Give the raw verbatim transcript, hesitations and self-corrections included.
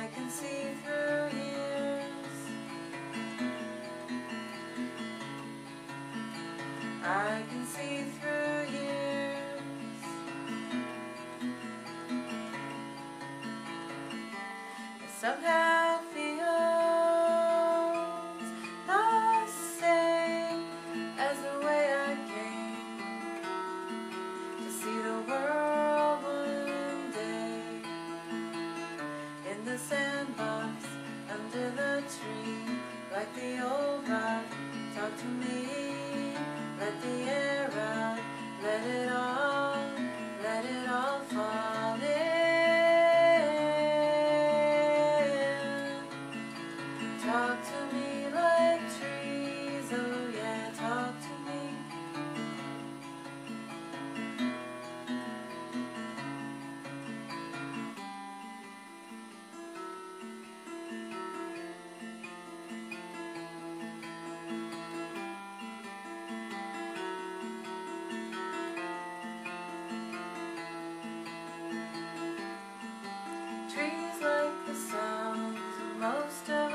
I can see through years. I can see through years. It somehow feels the same as the way I came to see the world one day. In the sandbox, under the tree, like the old rock, talk to me. Let the air out, let it all, let it all fall in. Talk to me like trees, oh yeah, talk to me. Trees like the sounds of most of